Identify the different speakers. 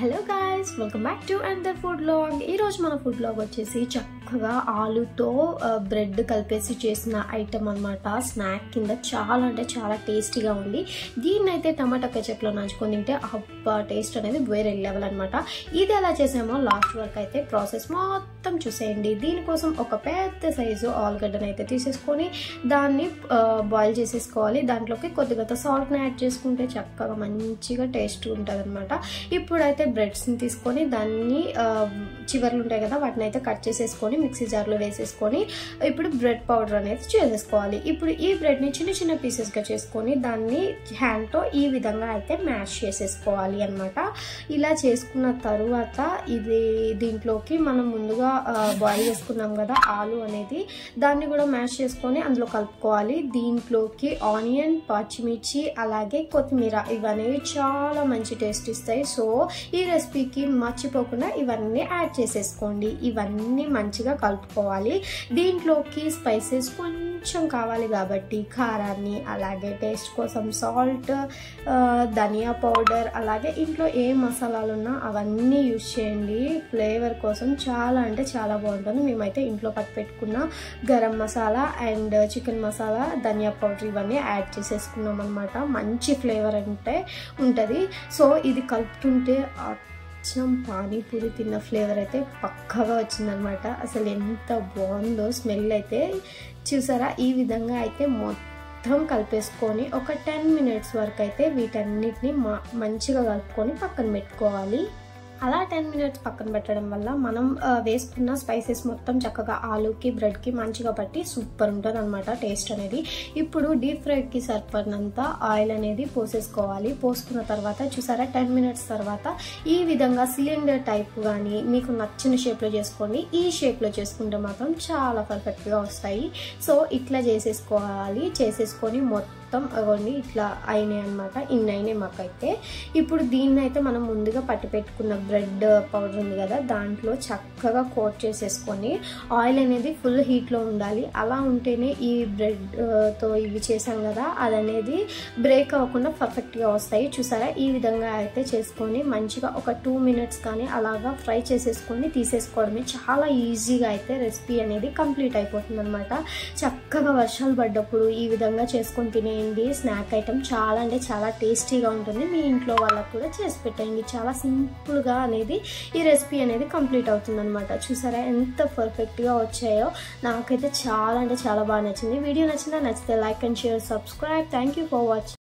Speaker 1: Hello guys, welcome back to another food vlog. ఈరోజు మన food vlog వచ్చేసి చక్కగా ఆలుతో బ్రెడ్ కలిపేసి చేసిన ఐటమ్ అనమాట. స్నాక్ కింద చాలా అంటే చాలా టేస్టీగా ఉంది. దీన్ని అయితే టమాటా కెచప్లో నంచుకొని తింటే అబ్బా టేస్ట్ అనేది వేరే లెవెల్ అనమాట. ఇది ఎలా చేసామో లాస్ట్ వరకు అయితే ప్రాసెస్ మొత్తం చూసేయండి. దీనికోసం ఒక పెద్ద సైజు ఆలుగడ్డను అయితే తీసేసుకొని దాన్ని బాయిల్ చేసేసుకోవాలి. దాంట్లోకి కొద్దిగా సాల్ట్ని యాడ్ చేసుకుంటే చక్కగా మంచిగా టేస్ట్ ఉంటుంది అనమాట. ఇప్పుడైతే బ్రెడ్స్ని తీసుకొని దాన్ని చివర్లు ఉంటాయి కదా వాటిని అయితే కట్ చేసేసుకొని మిక్సీ జార్లో వేసేసుకొని ఇప్పుడు బ్రెడ్ పౌడర్ అనేది చేసేసుకోవాలి. ఇప్పుడు ఈ బ్రెడ్ని చిన్న చిన్న పీసెస్గా చేసుకొని దాన్ని హ్యాండ్తో ఈ విధంగా అయితే మ్యాష్ చేసేసుకోవాలి అనమాట. ఇలా చేసుకున్న తరువాత దీంట్లోకి మనం ముందుగా బాయిల్ చేసుకున్నాం కదా ఆలు అనేది, దాన్ని కూడా మ్యాష్ చేసుకొని అందులో కలుపుకోవాలి. దీంట్లోకి ఆనియన్, పచ్చిమిర్చి అలాగే కొత్తిమీర ఇవనేవి చాలా మంచి టేస్ట్ ఇస్తాయి. సో ఈ రెసిపీకి మర్చిపోకుండా ఇవన్నీ యాడ్ చేసేసుకోండి. ఇవన్నీ మంచిగా కలుపుకోవాలి. దీంట్లోకి స్పైసెస్ కొంచెం కావాలి కాబట్టి కారాన్ని, అలాగే టేస్ట్ కోసం సాల్ట్, ధనియా పౌడర్, అలాగే ఇంట్లో ఏ మసాలాలు ఉన్నా అవన్నీ యూజ్ చేయండి. ఫ్లేవర్ కోసం చాలా అంటే చాలా బాగుంటుంది. మేమైతే ఇంట్లో పట్టు పెట్టుకున్న గరం మసాలా అండ్ చికెన్ మసాలా, ధనియా పౌడర్ ఇవన్నీ యాడ్ చేసేసుకున్నాం అనమాట. మంచి ఫ్లేవర్ అంటే ఉంటుంది. సో ఇది కలుపుతుంటే అచ్చం పానీపూరి తిన్న ఫ్లేవర్ అయితే పక్కగా వచ్చిందనమాట. అసలు ఎంత బాగుందో స్మెల్ అయితే చూసారా. ఈ విధంగా అయితే మొత్తం కలిపేసుకొని ఒక 10 మినిట్స్ వరకు అయితే వీటన్నిటిని మంచిగా కలుపుకొని పక్కన పెట్టుకోవాలి. అలా 10 మినిట్స్ పక్కన పెట్టడం వల్ల మనం వేసుకున్న స్పైసెస్ మొత్తం చక్కగా ఆలుకి బ్రెడ్కి మంచిగా పట్టి సూపర్ ఉంటుంది అనమాట టేస్ట్ అనేది. ఇప్పుడు డీప్ ఫ్రైకి సరిపడినంత ఆయిల్ అనేది పోసేసుకోవాలి. పోసుకున్న తర్వాత చూసారా 10 మినిట్స్ తర్వాత ఈ విధంగా సిలిండర్ టైప్ కానీ మీకు నచ్చిన షేప్లో చేసుకోండి. ఈ షేప్లో చేసుకుంటే మాత్రం చాలా పర్ఫెక్ట్గా వస్తాయి. సో ఇట్లా చేసేసుకోవాలి. చేసేసుకొని మొత్తం అవన్నీ ఇట్లా అయినాయి అనమాట. ఇన్ని అయినాయి మాకైతే. ఇప్పుడు దీన్ని అయితే మనం ముందుగా పట్టి పెట్టుకున్న బ్రెడ్ పౌడర్ ఉంది కదా దాంట్లో చక్కగా కోట్ చేసేసుకొని ఆయిల్ అనేది ఫుల్ హీట్లో ఉండాలి. అలా ఉంటేనే ఈ బ్రెడ్తో ఇవి చేసాం కదా అది అనేది బ్రేక్ అవ్వకుండా పర్ఫెక్ట్గా వస్తాయి. చూసారా ఈ విధంగా అయితే చేసుకొని మంచిగా ఒక 2 మినిట్స్ కానీ అలాగా ఫ్రై చేసేసుకొని తీసేసుకోవడమే. చాలా ఈజీగా అయితే రెసిపీ అనేది కంప్లీట్ అయిపోతుంది అనమాట. చక్కగా వర్షాలు పడ్డప్పుడు ఈ విధంగా చేసుకొని తినేయండి. స్నాక్ ఐటమ్ చాలా అంటే చాలా టేస్టీగా ఉంటుంది. మీ ఇంట్లో వాళ్ళకు కూడా చేసి పెట్టండి. చాలా సింపుల్గా అనేది ఈ రెసిపీ అనేది కంప్లీట్ అవుతుంది అనమాట. చూసారా ఎంత పర్ఫెక్ట్గా వచ్చాయో. నాకైతే చాలా అంటే చాలా బాగా నచ్చింది. వీడియో నచ్చితే like and share, subscribe. Thank you for watching.